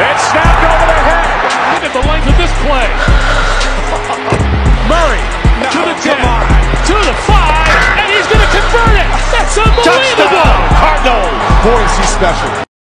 It's snapped over their head. Look at the length of this play. Murray to the 10, to the 5, and he's going to convert it. That's unbelievable. Touchdown, Cardinals. Boy, is he special.